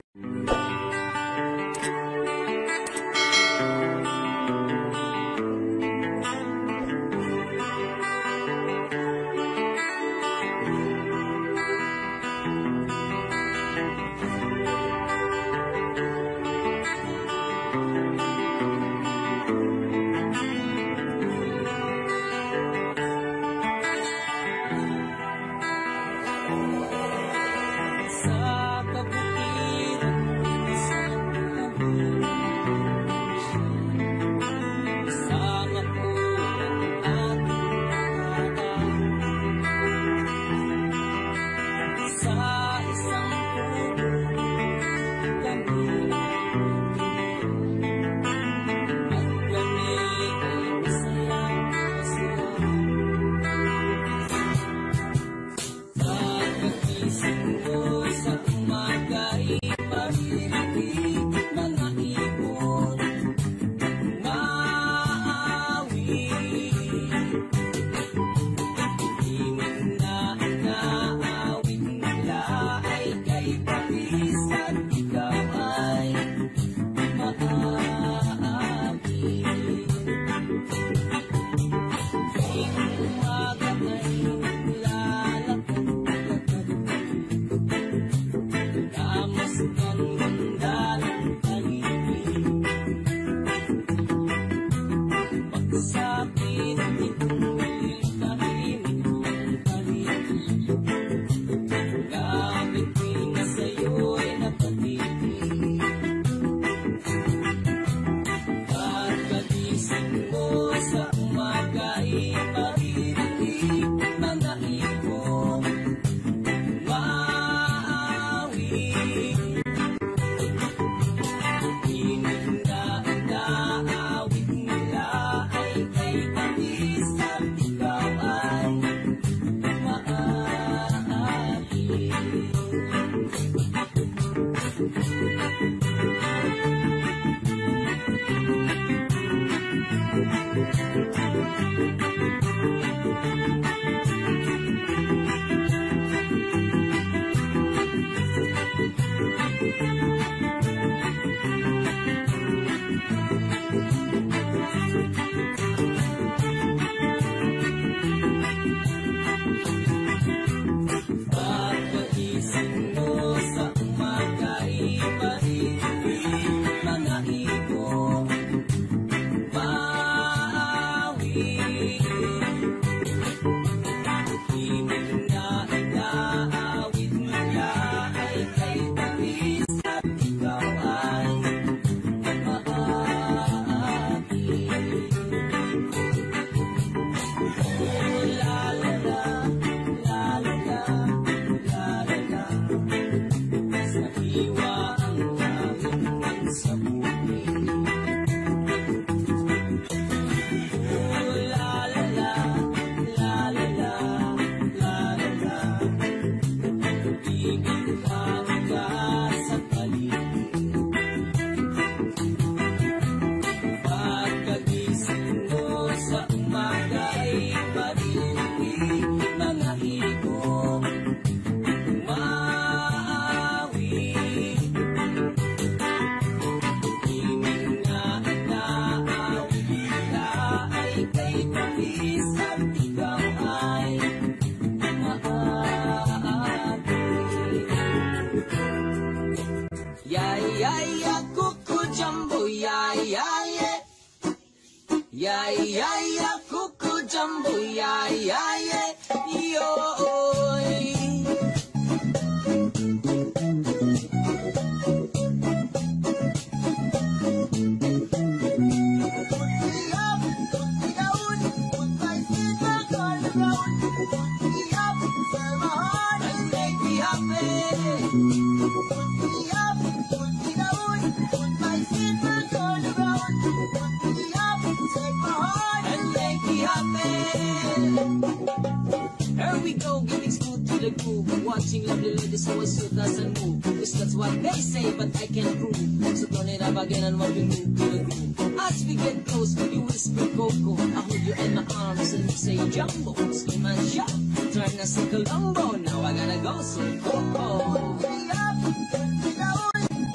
Watching lovely ladies always suit us and move. Yes, that's what they say, but I can't prove. So turn it up again and what we move to the groove. As we get close, you whisper Coco. I hold you in my arms and you say Jumbo. Scream and shout, turn us to Colombo. Now I gotta go, so Coco.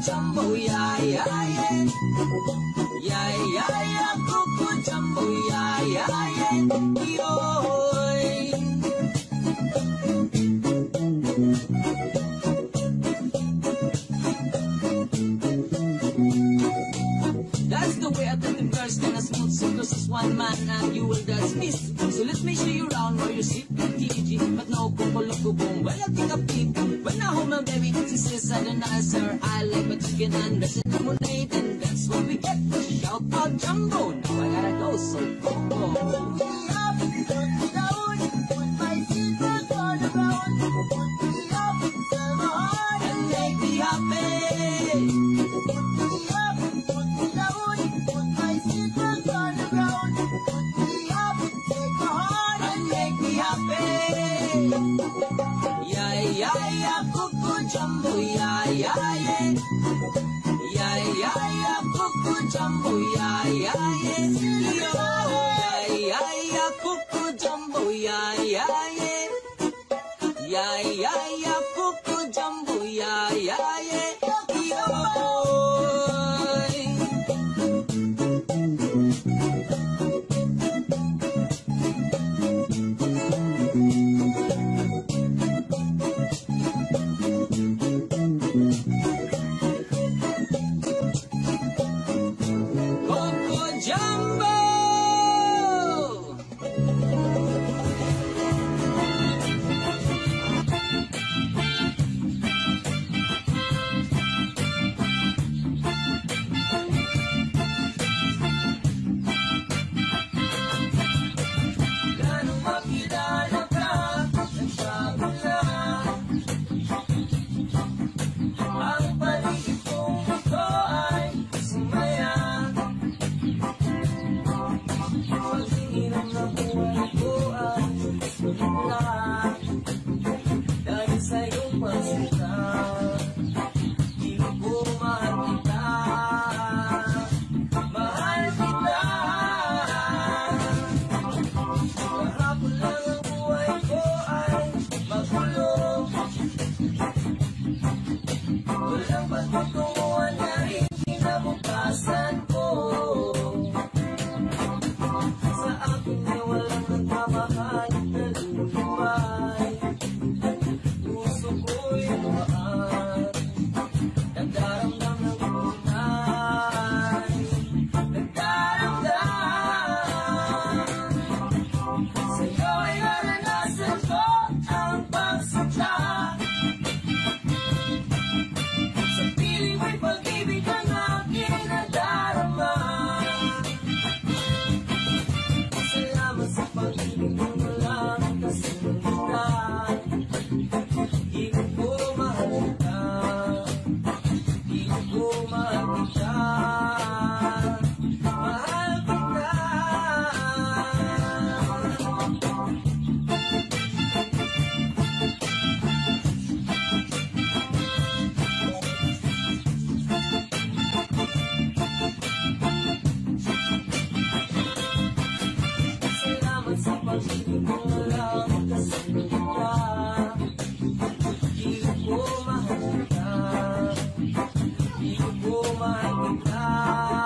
jumbo, yeah, yeah, yeah. Yeah, yeah, yeah, cuckoo jumbo, yeah, yeah, yeah. Yoy. That's the way I did the verse, then I smooth so close as one man and you will dismiss. So let me show you around where you sit with TG. But no kuko loko boom, well I think I'm deep. When I hold my baby, she says I don't answer. I like my chicken and rest in lemonade, and that's what we get. Shout out jumbo, now I gotta go, so go. Yeah, yeah, yeah, cuckoo jumbo, yeah, yeah, yeah. Yeah, yeah, yeah, cuckoo jumbo, yeah, yeah, yeah. Yeah, yeah, yeah, cuckoo jumbo, yeah, yeah, yeah. Yeah, yeah, yeah, cuckoo jumbo, yeah, yeah, yeah. Mahal kita.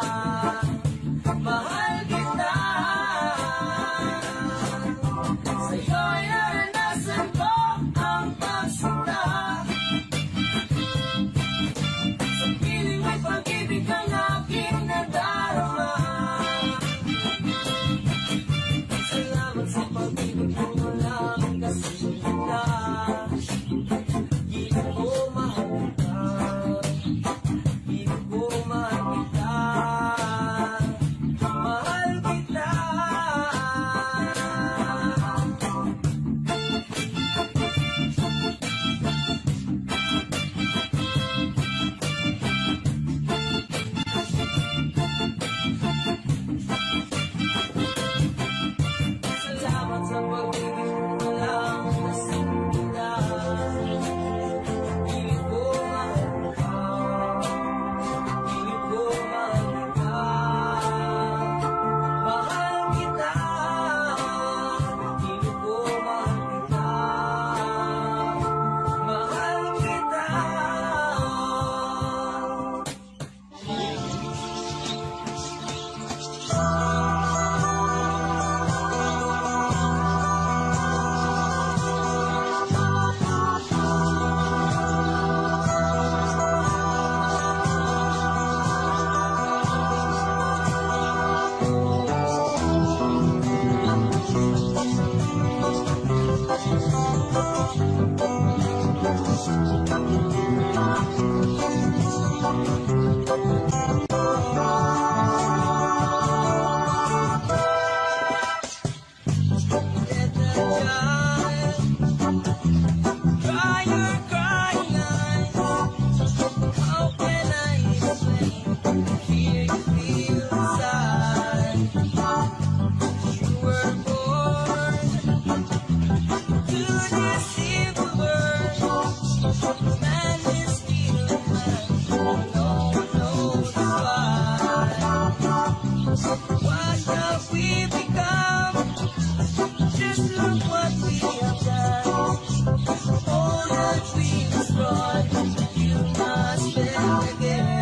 What have we become? Just look what we have done. All that we destroyed, you must build again.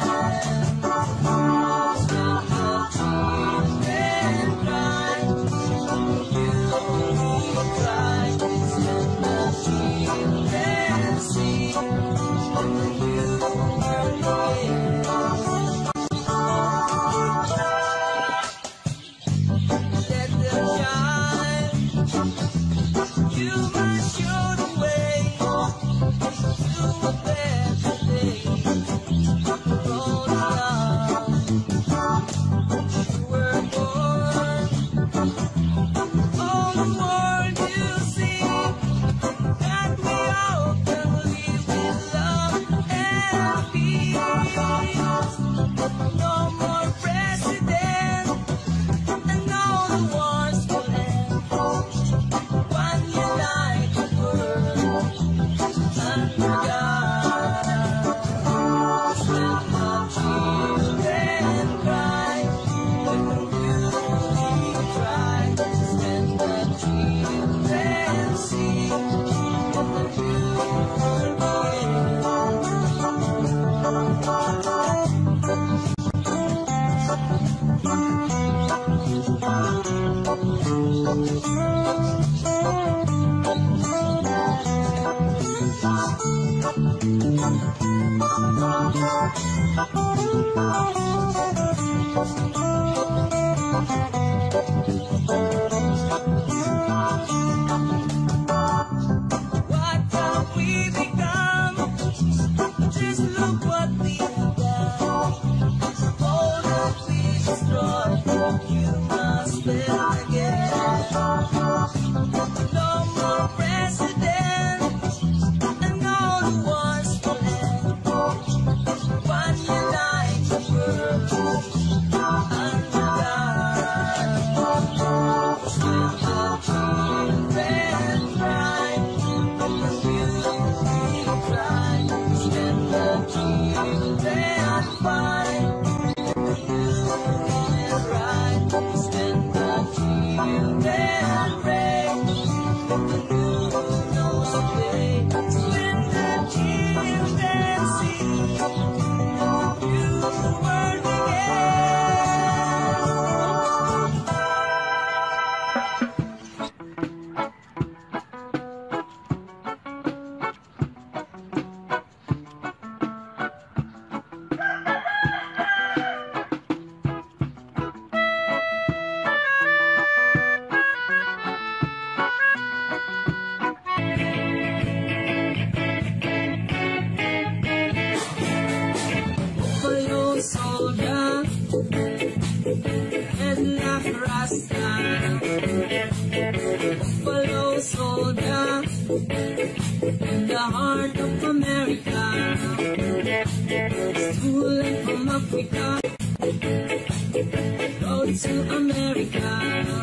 What have we become? Just look what we have done. All that we destroyed, you must build again. No more presidents, and all the wars for land. One united world under God. Still the children cry, but the beauty cry. Still the children fight, the union right. Still the children pray, but the new knows the way. Still the children see you were again. Buffalo soldier, headlock Rasta. Buffalo soldier, in the heart of America. Stolen from Africa, road to America.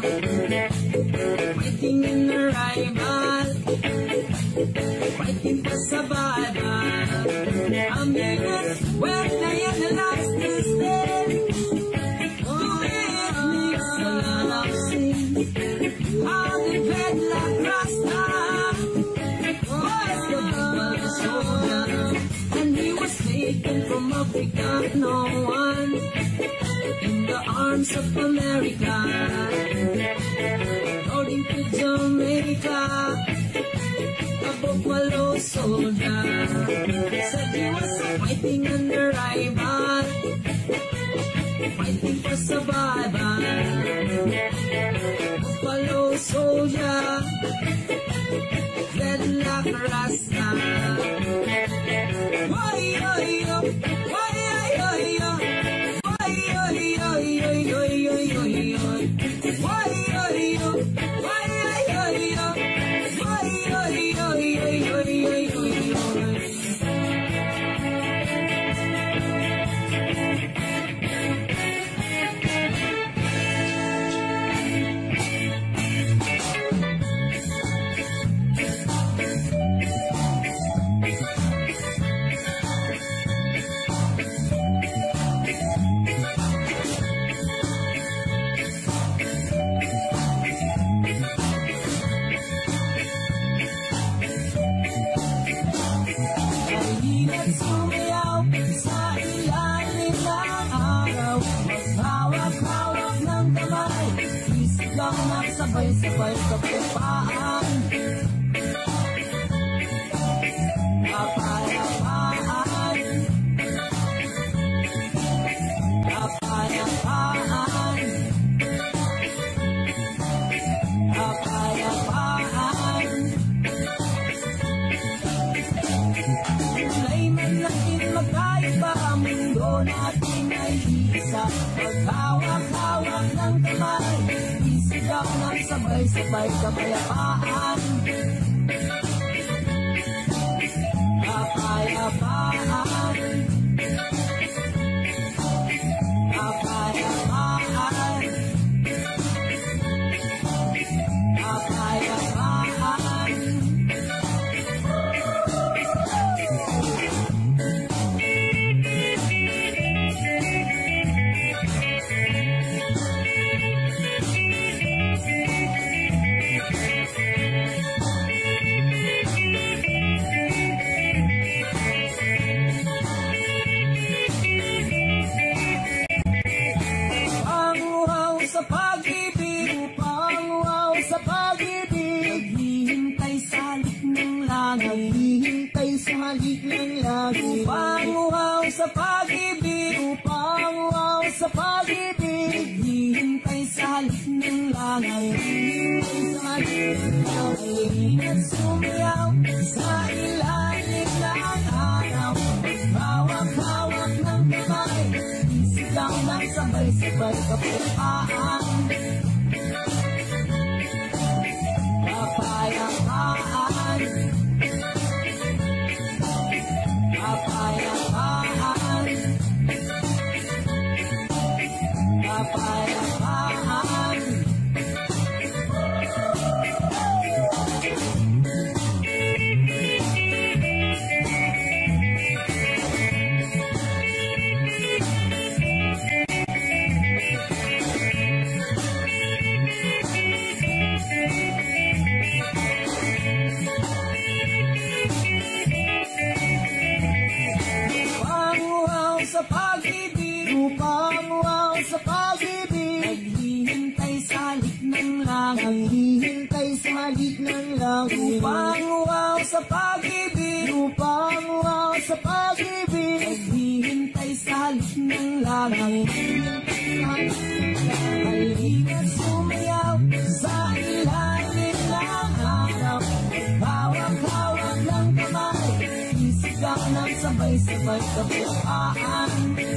Fighting in the rival, fighting for survival. America's where they are the last to stay. Oh, it makes a lot of sense. How the dreadlock Rasta was the Buffalo soldier, and he was taken from Africa. No one in the arms of America. According to Jamaica, a Buffalo soldier said he was fighting under rival, fighting for survival. Buffalo soldier, dreadlock Rasta. Why, sabay-sabay kapayapaan. Kapayapaan, kapayapaan, kapayapaan. Kulay man natin magkaiba, ang mundo natin ay isa. Maghawak-hawak ng kamay, isigaw ng sabay-sabay kapayapaan. Kapayapaan, kapayapaan, kapayapaan. Sa pag-ibig, panguhaw sa pag-ibig, naghihintay sa halik ng langit, naghihintay sa halik ng langit. Panguhaw sa pag-ibig, panguhaw sa pag-ibig, naghihintay sa halik ng langit, naghihintay sa halik ng langit. At sumayaw sa ilalim ng araw, hawak-hawak ng kamay, isigaw ng sabay-sabay kapayapaan. Kapayapaan, kapayapaan, kapayapaan. Sa pag-ibig, panguhaw sa pag-ibig, naghihintay sa halik ng langit, naghihintay sa halik ng langit. Panguhaw sa pag-ibig, panguhaw sa pag-ibig, naghihintay sa halik ng langit, naghihintay sa halik ng langit. Halika't sumayaw sa ilalim ng araw, hawak-hawak ng kamay, isigaw ng sabay-sabay kapayapaan.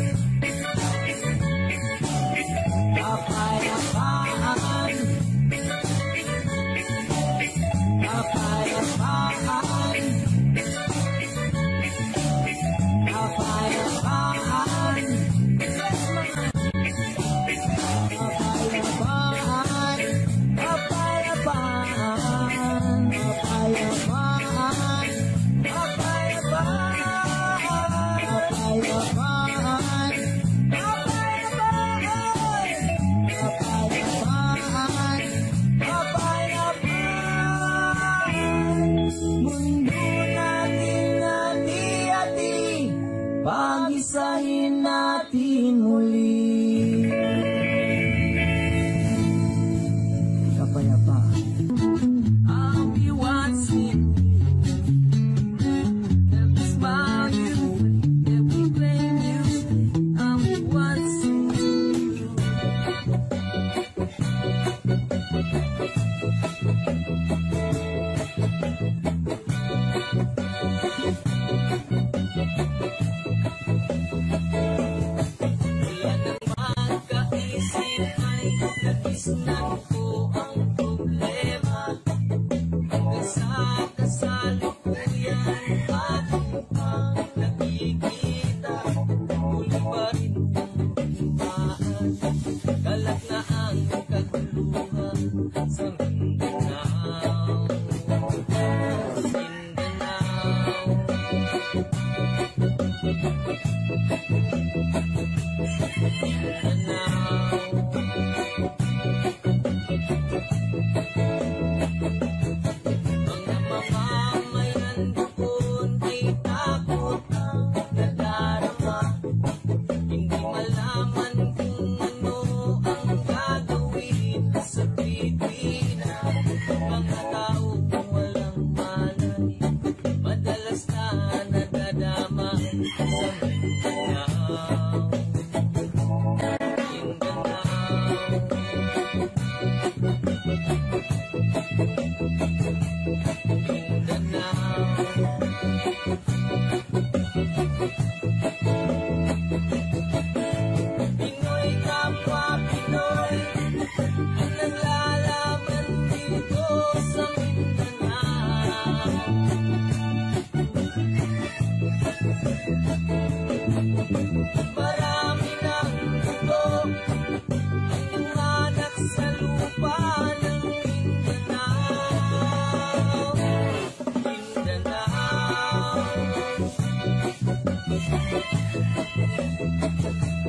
Kapayapaan, kapayapaan, kapayapaan. Kapayapaan, kapayapaan, kapayapaan, kapayapaan, kapayapaan, kapayapaan, kapayapaan. Mundo natin hati-hati, pag-isahin natin muli. Kapayapaan. I'll be watching every smile you, every claim you, I'll be watching you. Magkaisip ay nagisnan ko ang problema, hanggang sa kasalukuyan ating pang nakikita, muli pa rin tumaan, kalat na ang kaguluhan sa Mindanao, mga mamamayan doon ay takot ang nadarama, hindi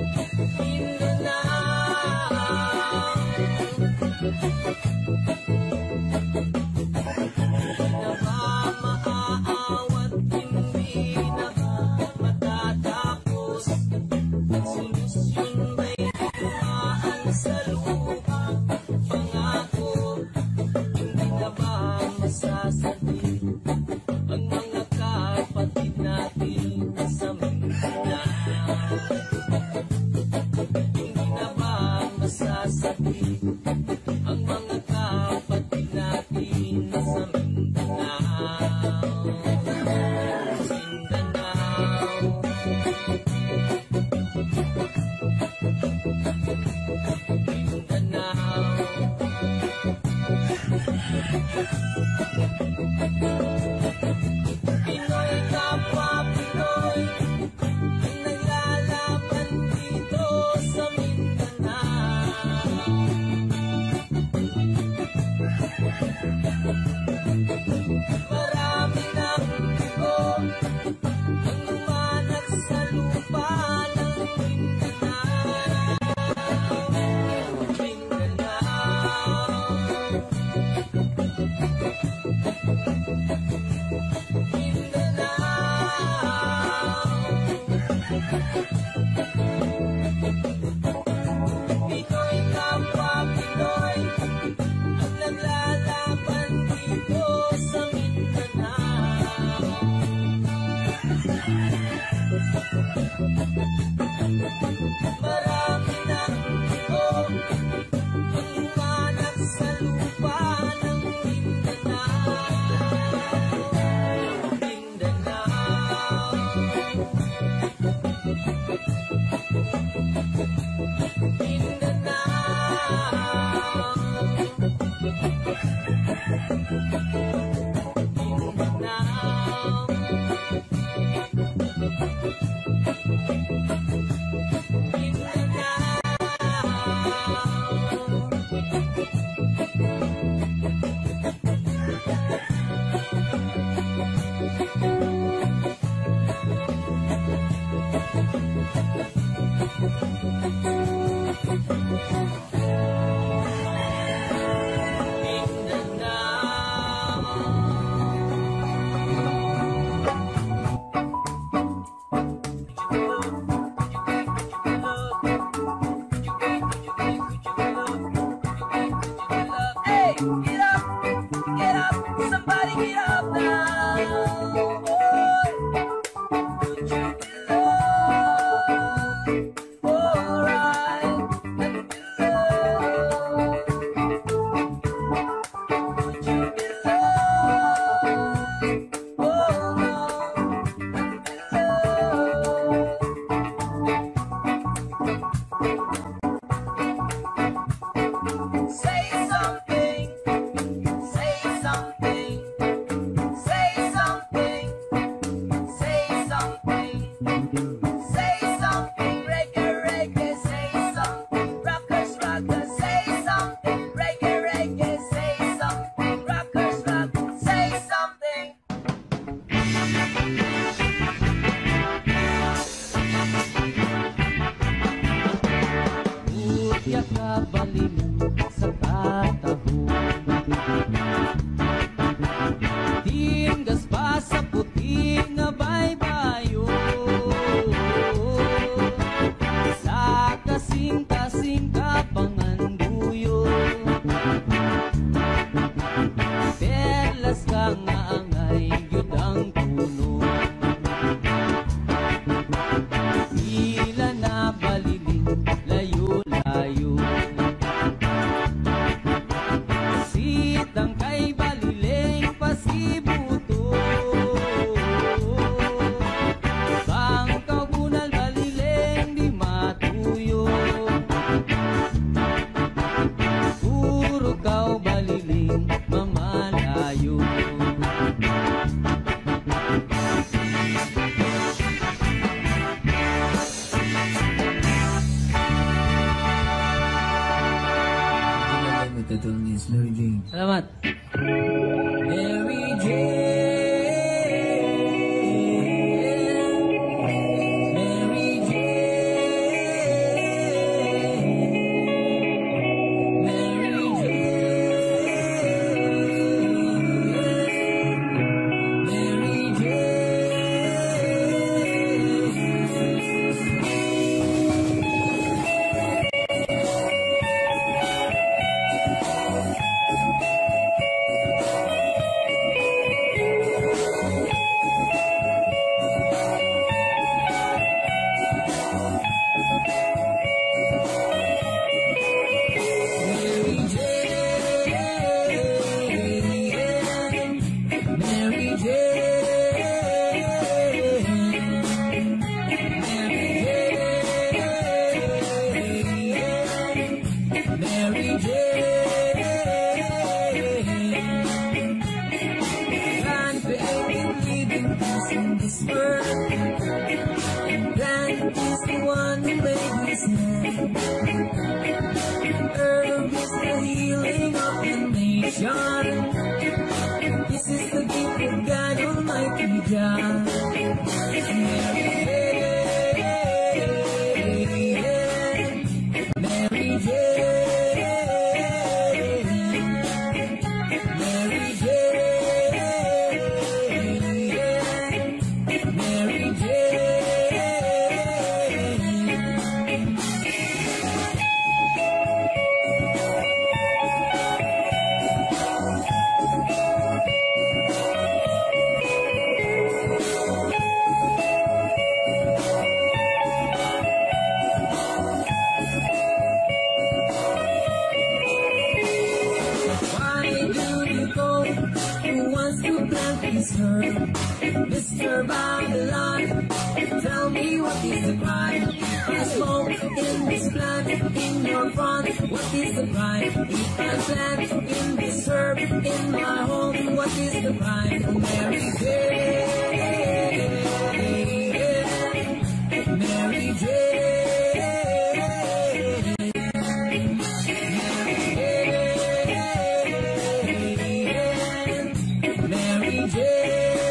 Salamat. Mary Jane, Mary Jane. hand. Herb is the healing of the nation. This is the gift of God Almighty Jah. Mary Jane, Mary Jane, Mary Jane, Mary Jane. Mr. Babylon, tell me what is the crime? If I smoke in this plant in your front, what is the crime? If I plant in this herb in my home, what is the crime? Mary Jane, Mary Jane, Mary Jane.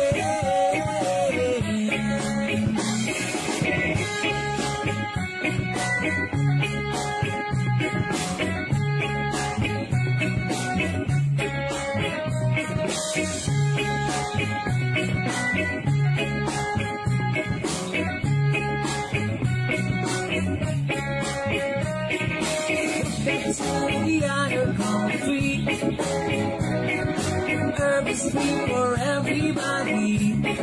The other country, herb is free for everybody.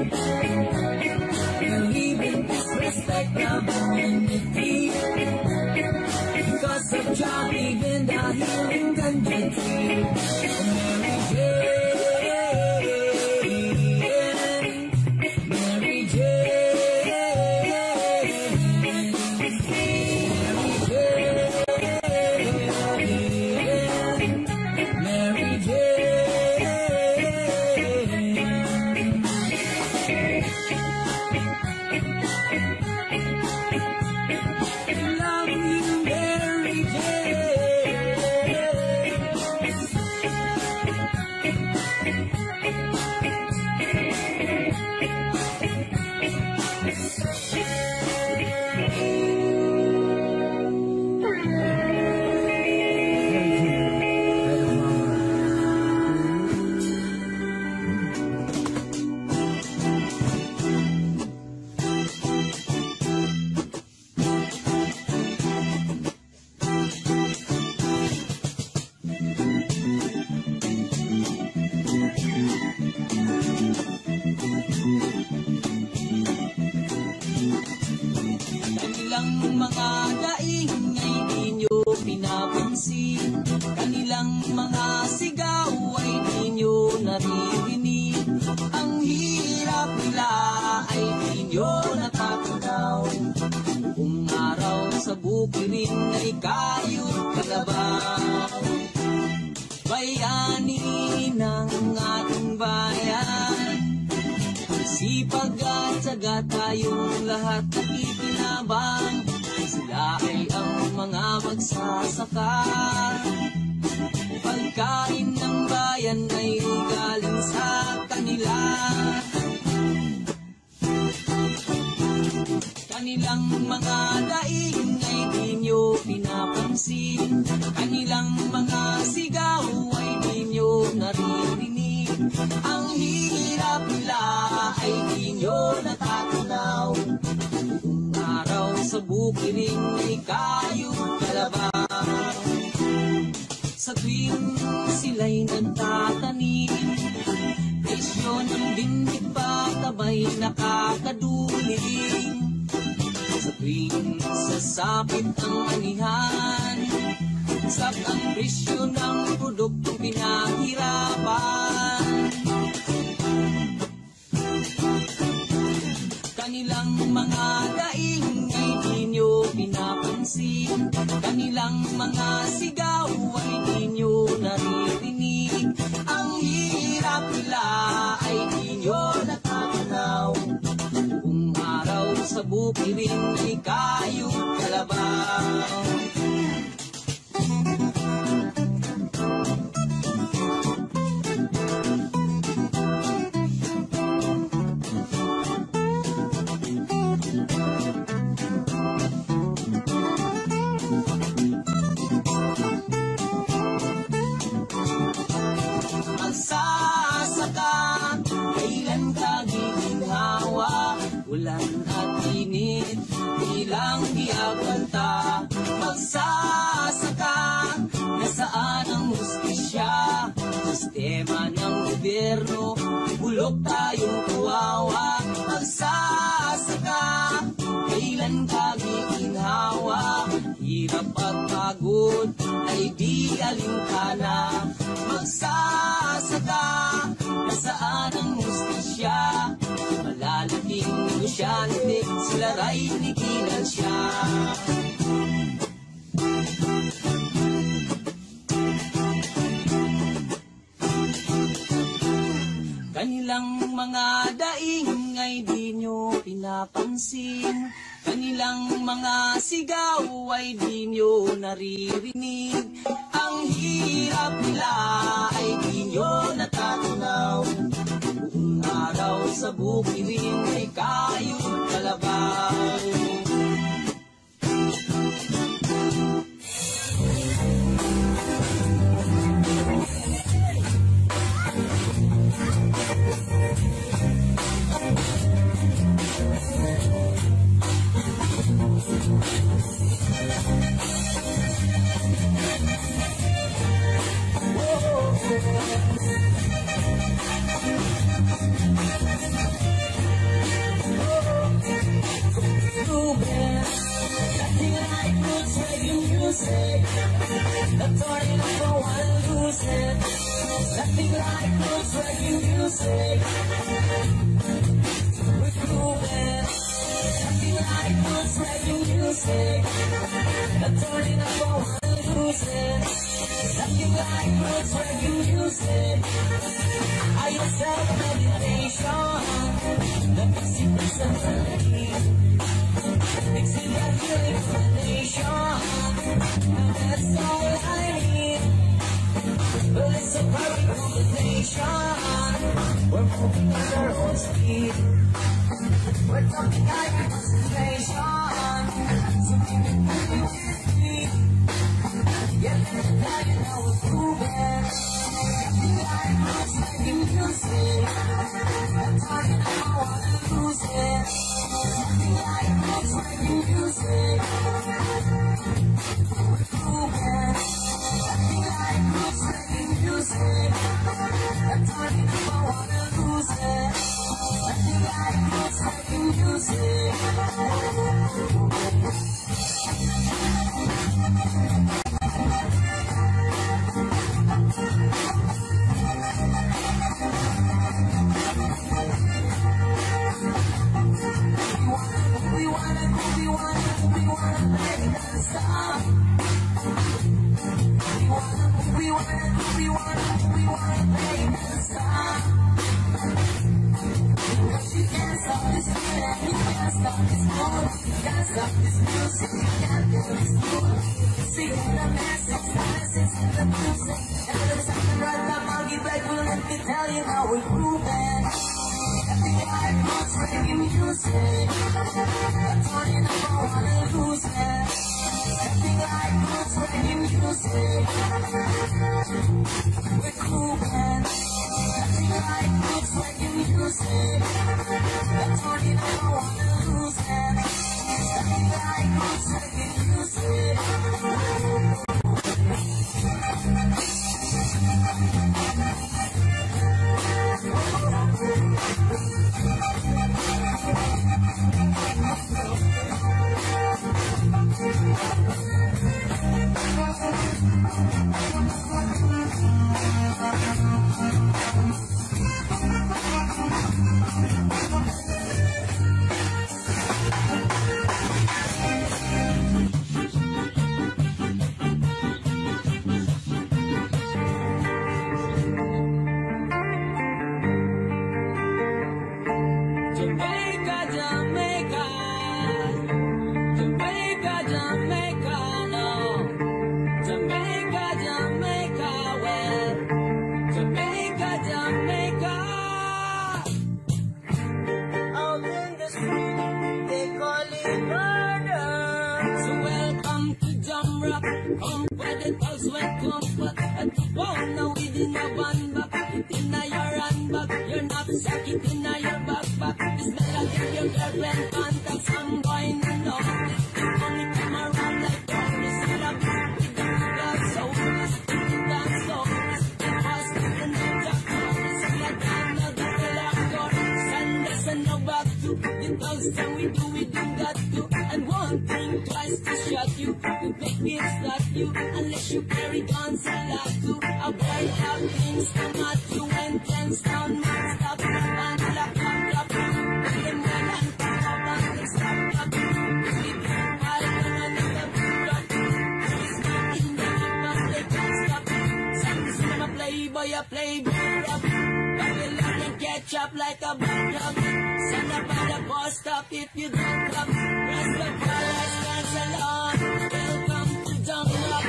Believe in disrespect of humanity. Because of Jah, even the healing ganja tree. Mary Jane, Mary Jane, Mary Jane, Mary Jane. Love you, Mary Jane. Kanilang mga daing ay di nyo pinapansin. Kanilang mga sigaw ay di nyo naririnig. Ang hirap nila ay di nyo natatanaw. Kung araw sa bukirin ay kayod kalabaw. Bayani ng ating bayan, sipag at saga tayong lahat nakikinabang. Sila ay ang mga magsasaka. Pagkain ng bayan ay galing sa kanila. Kanilang mga daing ay di nyo pinapansin. Kanilang mga sigaw ay di nyo naririnig. Ang hirap nila ay di nyo natatanaw. Buong araw sa bukirin ay kayod kalabaw. Sa tuwing sila'y nagtatanim, presyo ng binhi patabay nakakaduling. Sa tuwing sasapit ang anihan, sak ang presyo ng produkto pinahirapan. Kanilang mga daing ay di nyo pinapansin. Kanilang mga sigaw ay di nyo naririnig. Ang hirap nila ay di nyo natatanaw. Buong araw sa bukirin ay kayod kalabaw. mata. Magsasaka, nasaan ang hustisya? Sistema ng gobyerno, bulok tayong kawawa. Magsasaka, kailan ka giginhawa? Hirap at pagod ay di alintana. Magsasaka, nasaan ang hustisya? Malalaking negosyante, sila ra'y nigilan siya. Kanilang mga daing ay di nyo pinapansin. Kanilang mga sigaw ay di nyo naririnig. Ang hirap nila ay di nyo natatunaw. Buong araw sa bukirin ay kayong kalabaw. Nothing like roots reggae music. We're grooving. Nothing like roots reggae music. The turning up for one and losing. Nothing like roots reggae music. I yourself meditation. The mixing personality. Mixing that feeling for the nation. And that's all I need. Well, it's a perfect combination. We're moving at our own speed. We're talking high concentration. So keep it moving with me. Yeah, now you know we're grooving. Nothing like roots making music. I'm talking, I don't wanna lose it. Nothing like roots making music. We're grooving. Nothing like roots making music. I'm talking, I don't wanna lose it. Nothing like roots making music. We wanna make it stop. We wanna make it stop. Because you can't stop this feeling, you can't stop this mood, you can't stop this music, you can't do this mood. Singing the message in the music. And the second right now, I'll get back, we'll let me tell you how we're grooving. Nothing like roots reggae music. I'm turning up, I wanna lose it. Nothing like roots reggae music. We're grooving. Nothing like roots reggae music. I'm turning up, I wanna lose it. Nothing like roots reggae music. This melody, your girlfriend contacts, I'm going to know. Only come around. The baby, it's not you, unless you carry guns and love to. A boy have things to not you and 10 sound man stop and lock up. With them well and come up and they stop up. With the big wild woman in the big rock. This man in the big man, they can't stop. Some see a playboy, a playboy rock. Babylon can catch up like a bad dog. Send up at the bus stop if you don't come. Rastafari stands alone. Welcome to Jungle.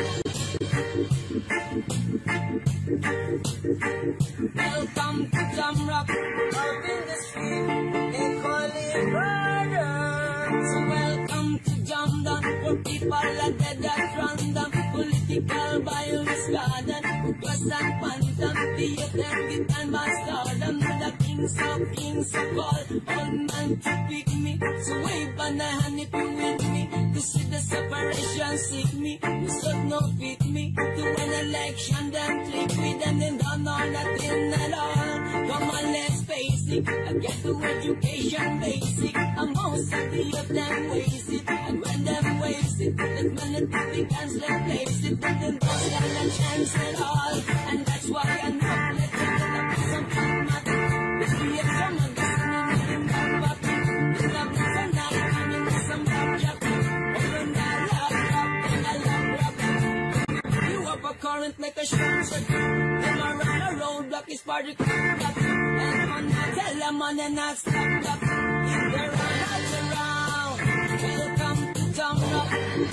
Welcome to Jamrock. Out in the street, they call it murder. So welcome to Jamdown, where people are dead at random. Political violence garden, Ghost and Phantom, the youth and the and bastardom. The kings of all man to pick me. So wave on the hand if you with me. To see the separation seek me. You should not fit me. To an election, then click me. Then don't know nothing at all. Come on, let's face it. I get to education basic. And most of the youth them waste it. And when them waste it, let money to the guns, let place it. But then don't stand a chance at all. And that's why I'm not letting it up with some fun matter. If we have someone listening in that back, then I'm some night running with some rap jack. Open that laptop, then I love rap. You up a current, make a short circuit. Then I run a roadblock, it's part of the clock. And on that tell them on and not stop up. If they're all around, welcome to Jamrock.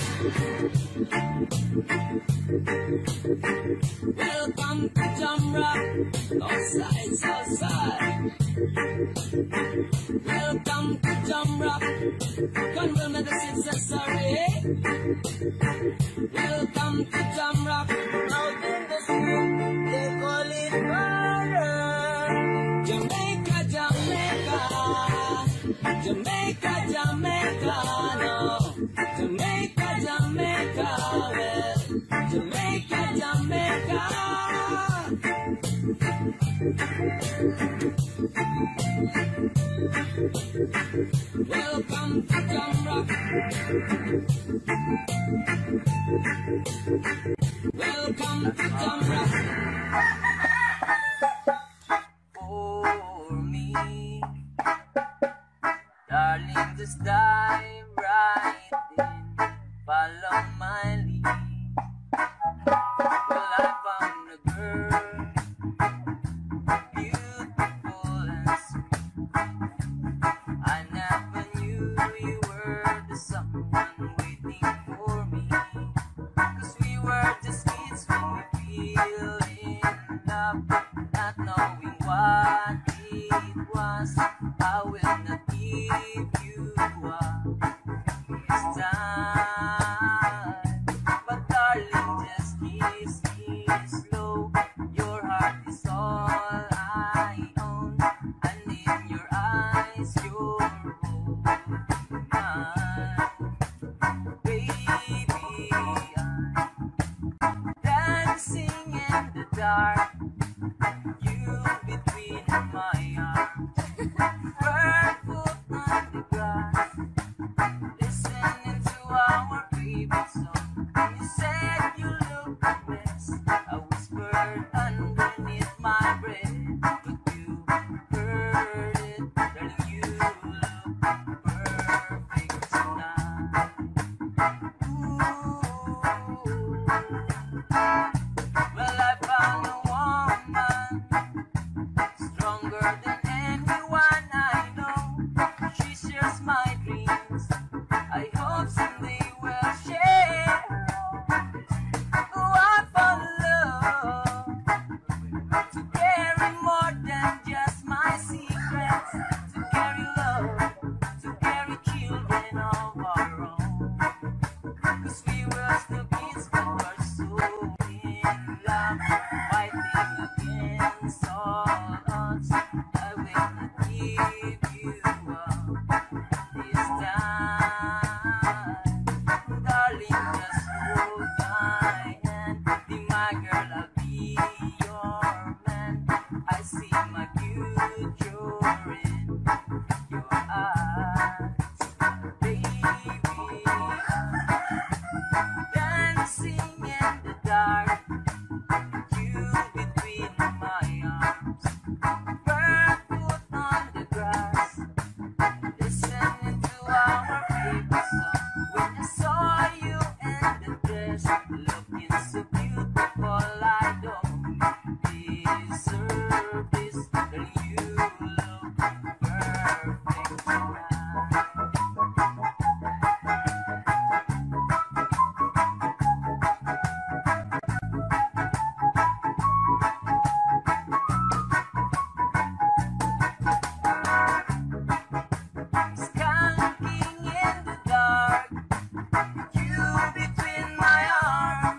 Welcome to Jamrock. Outside, outside. Welcome to Jamrock. Conville medicine says sorry. Welcome to Jamrock. Out in the street, they call it murder. Jamaica, Jamaica. Jamaica, Jamaica, no. Jamaica, Jamaica, well. Jamaica, Jamaica. Welcome to Jamrock. Welcome to Jamrock. For me, darling, just dive right in. Follow my lead. Well, I found a girl, beautiful and sweet. I never knew you were the someone waiting for me. 'Cause we were just kids when we feel in love, not knowing what it was. I will not give you up this time. But darling, just kiss me slow. Your heart is all I own, and in your eyes, you're holding mine. Baby, I'm dancing in the dark, you between my arms, barefoot on the grass, listening to our favorite song. You said you look a mess. I whispered underneath my breath, but you heard it, telling you look perfect tonight. Ooh. Well, I found a woman stronger than anyone I know. She shares my dreams. I hope someday we'll share. Oh, I found love to carry more than just my secrets, to carry love, to carry children of our own. 'Cause we were still kids, but we're so in love, fighting against all odds. I will not give you up this time. Darling, just hold my hand. Be my girl, I'll be your man. I see my future in your eyes. Baby, dress, looking so beautiful. I don't deserve this, girl. You look perfect tonight. Skulking in the dark, you between my arms.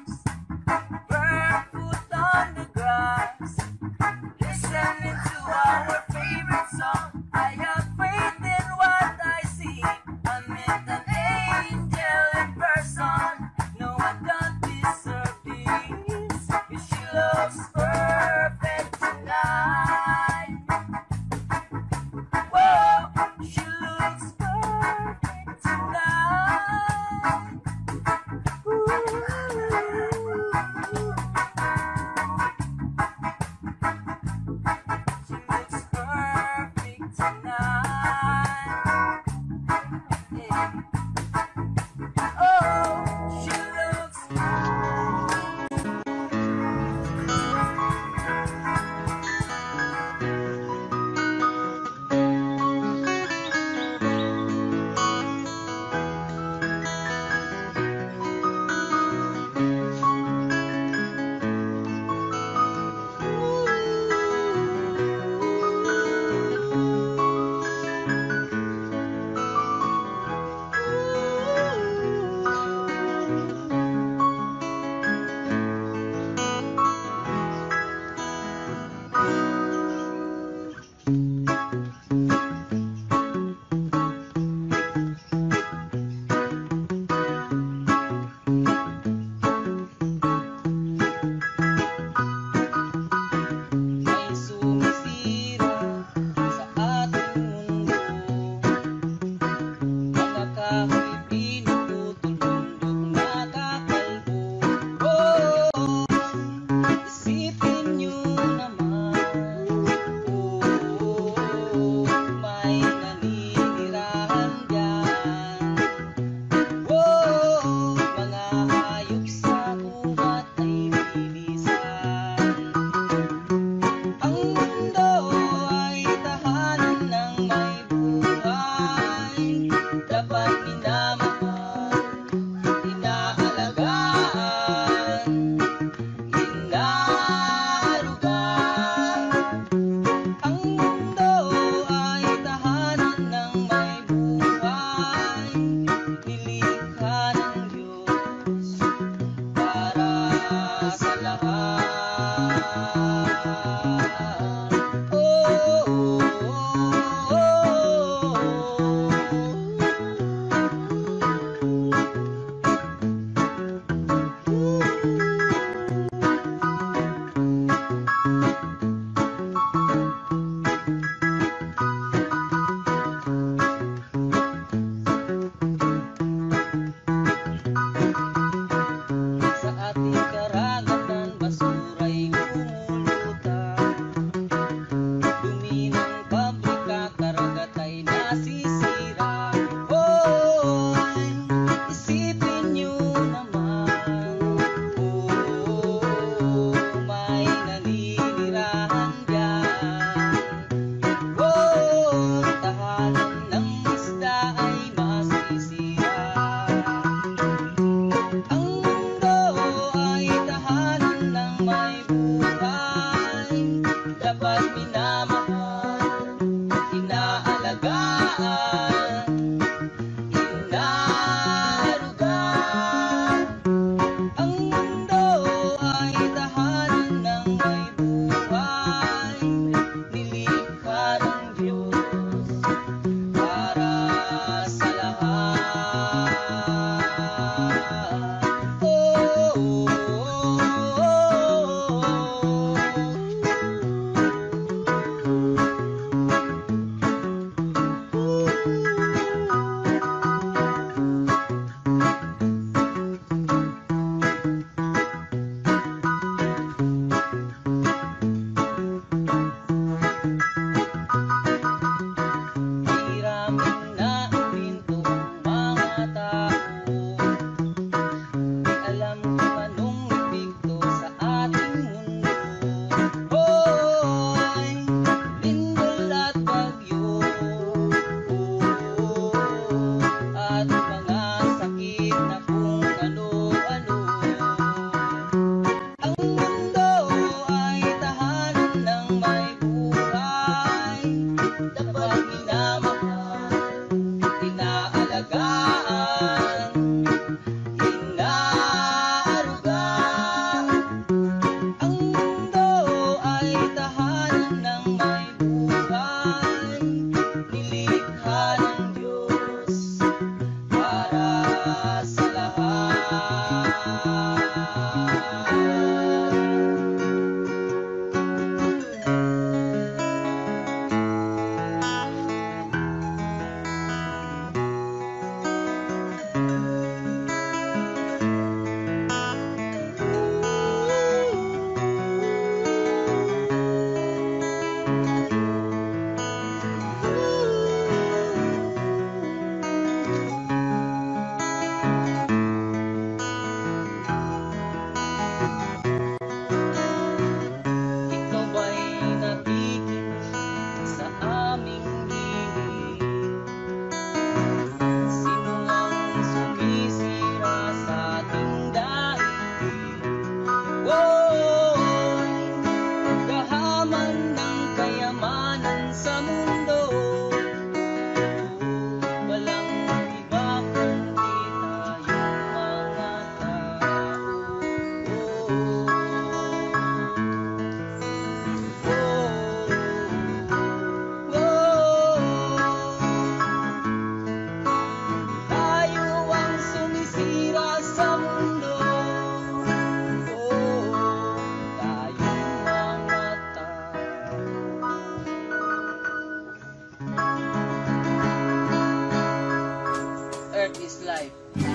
Earth is life.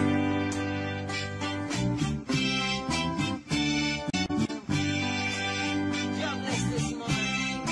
Jobless this morning.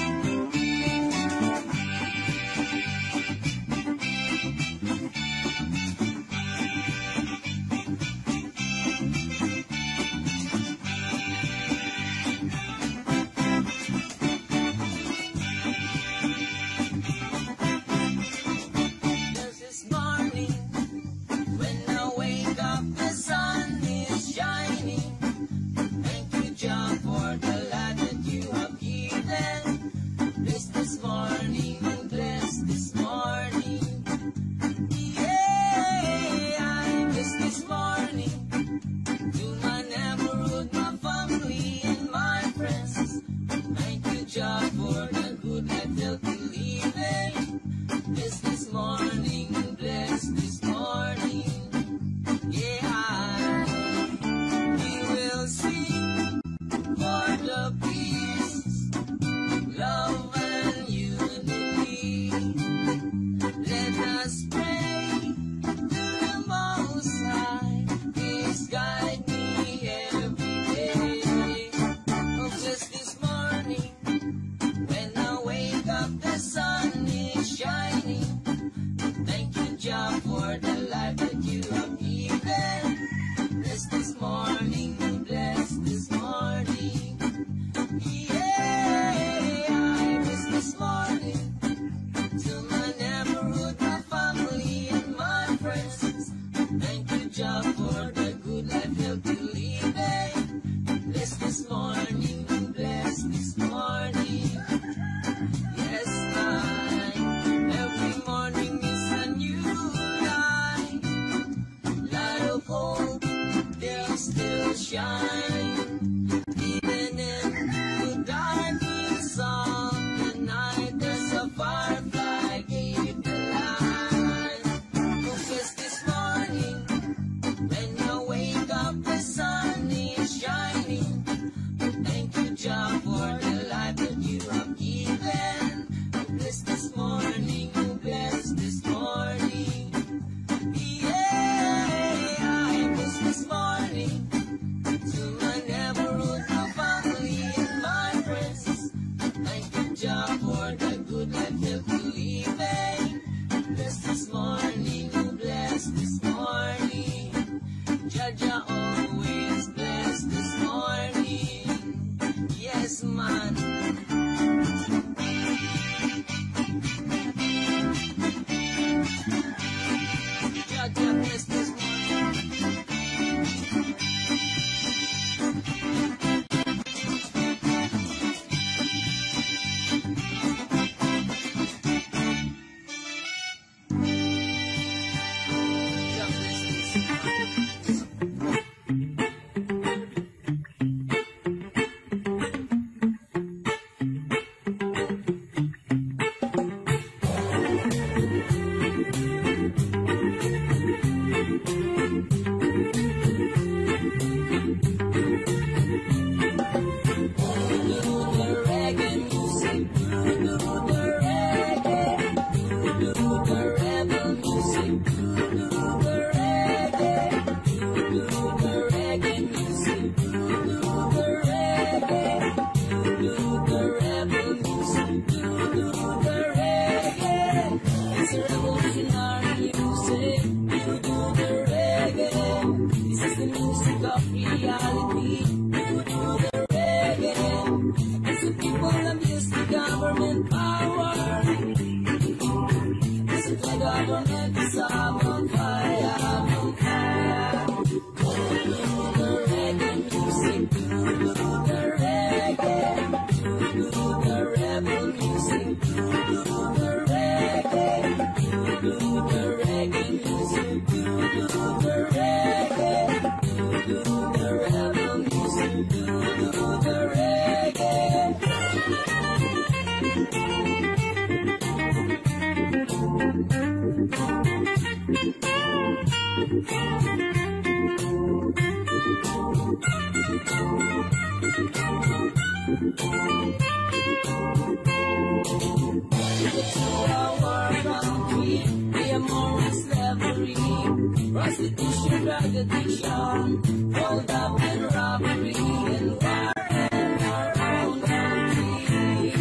This morning, when I wake up, the sun is shining. Thank you, Jah, for the life that you have given. Bless this morning, bless this morning. Yeah, I bless this morning. To my neighborhood, my family, and my friends. Thank you, Jah, for the good life that we living. Bless this morning, bless this morning. Yeah, we will sing for the peace, love and unity. Let us pray to the Most High. Please guide me every day. Oh, bless this morning. When I wake up, the sun is shining. Thank you, Jah, for the life that you have given. Bless this morning, bless this morning. Yeah, I bless this morning. To my neighborhood, my family, and my friends. Thank you, Jah, for the good life that you living. Bless this morning, bless this morning. Yes, every morning is a new light. Light of hope, they'll still shine. Even in the darkness of the night, there's a firefly gave the light. Oh, just this morning, when I wake up, the sun is shining. Thank you, Jah, for the life that you have given. Bless this morning, bless this morning. Yeah, I bless this morning. To my rebel music, do the reggae. Prostitution, drug addiction, hold up and robbery, and war and around country.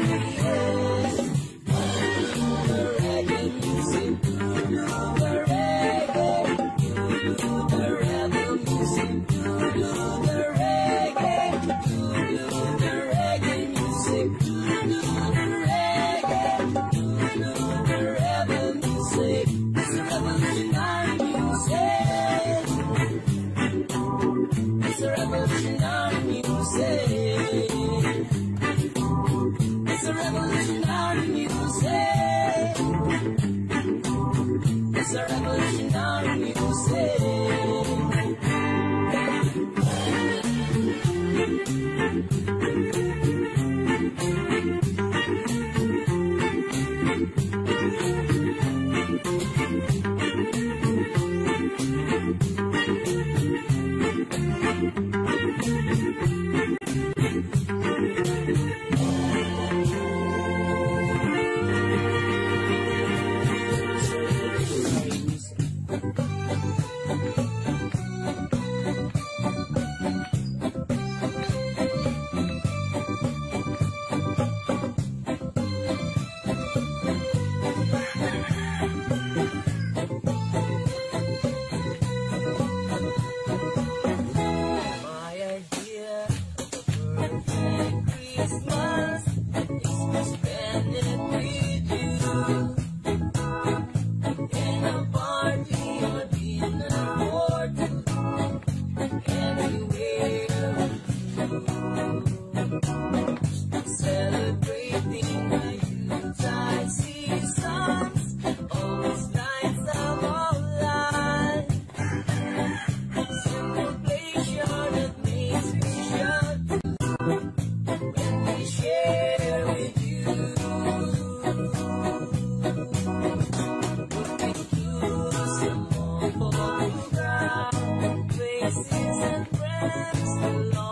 The reggae music, the reggae, the rebel music, the reggae, the reggae music, the reggae, the rebel music. It's a revolutionary music. It's a revolutionary music. It's a revolutionary music. It's a revolutionary music. Places and friends along.